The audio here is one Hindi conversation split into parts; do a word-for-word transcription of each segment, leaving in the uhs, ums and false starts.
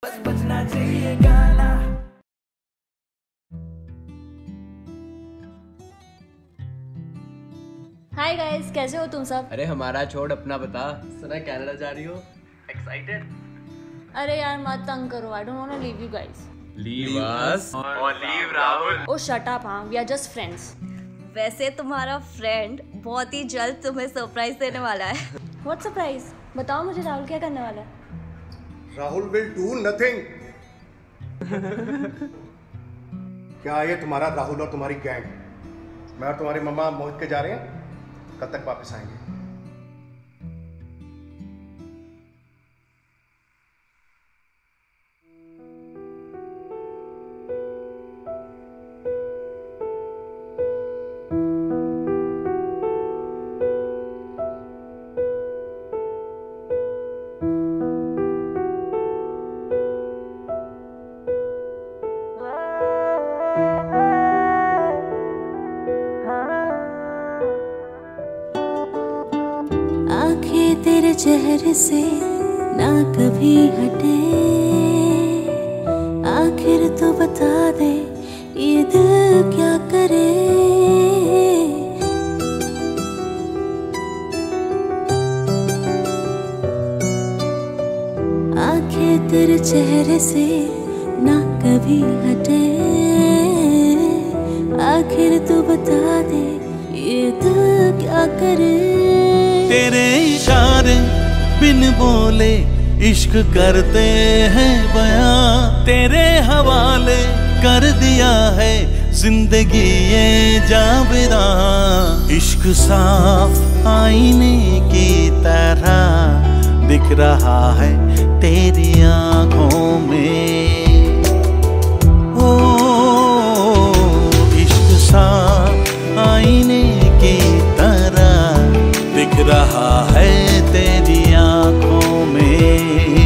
बस बजना चाहिए गाना। हाय गाइस, कैसे हो तुम सब? अरे हमारा छोड़, अपना बता। सुना कनाडा जा रही हो? एक्साइटेड? अरे यार मत तंग करो, I don't want to leave you guys. Leave us और leave Rahul. Oh shut up, हाँ, वी आर जस्ट फ्रेंड्स। वैसे तुम्हारा फ्रेंड बहुत ही जल्द तुम्हें सरप्राइज देने वाला है। What surprise? बताओ मुझे, राहुल क्या करने वाला है? Rahul will do nothing. क्या ये तुम्हारा राहुल और तुम्हारी गैंग? मैं और तुम्हारी मम्मा मोहित के जा रहे हैं, कब तक वापस आएंगे? आंखें तेरे चेहरे से ना कभी हटे, आखिर तो बता दे ये दिल क्या करे। आंखें तेरे चेहरे से ना कभी हटे, आखिर तो बता दे ये दिल क्या करे। तेरे इशारे बिन बोले इश्क करते हैं बयां, तेरे हवाले कर दिया है जिंदगी ये जावेदा। इश्क साफ आईने की तरह दिख रहा है तेरी आंखों में। ओ इश्क साफ आईने की तरह दिख रहा है तेरी आंखों में।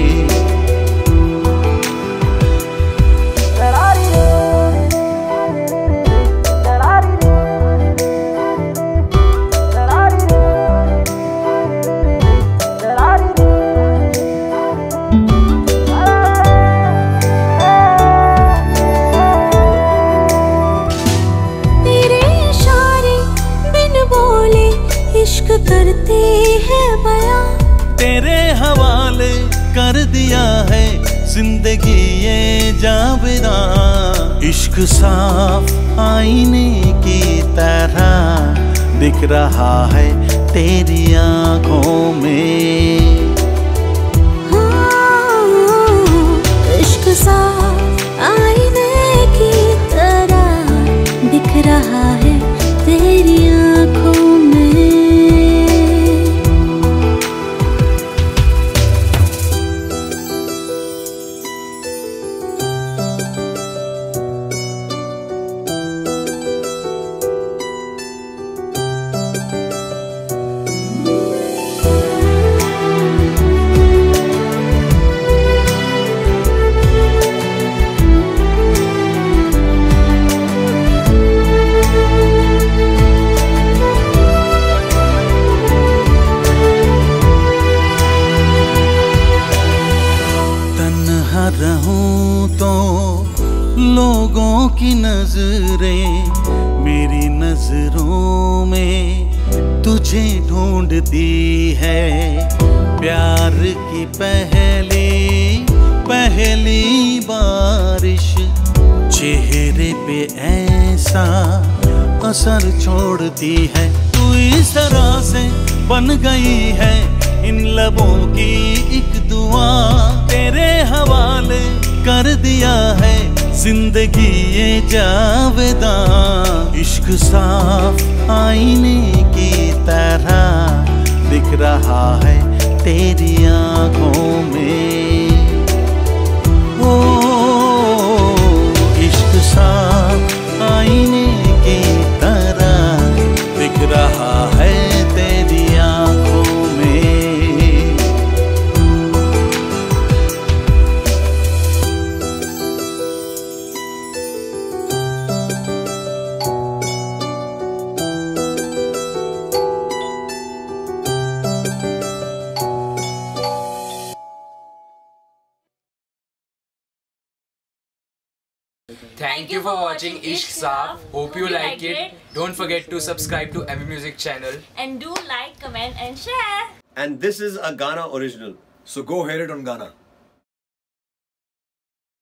तेरे इशारे बिन बोले इश्क करते हैं बयां, तेरे हवाले कर दिया है जिंदगी ये जावेदा। इश्क साफ आईने की तरह दिख रहा है तेरी आंखों में। हाँ, इश्क साफ आईने की तरह दिख रहा है तेरी आंखों में। तन्हा रहूं तो लोगों की नजरें मेरी नजरों में तुझे ढूंढती है। प्यार की पहली पहली बारिश चेहरे पे ऐसा असर छोड़ती है। तू इस तरह से बन गई है इन लबों की एक दुआ, तेरे हवाले कर दिया है जिंदगी ये जावेदा। इश्क साफ आईने की तरह दिख रहा है तेरी आंखों में। ओ इश्क साफ आईने की तरह दिख रहा है तेरी आंखों में। Thank you for watching Ishq Saaf. Hope you like it. Don't forget to subscribe to M V Music channel. And do like, comment and share. And this is a Ghana original. So go hear it on Ghana.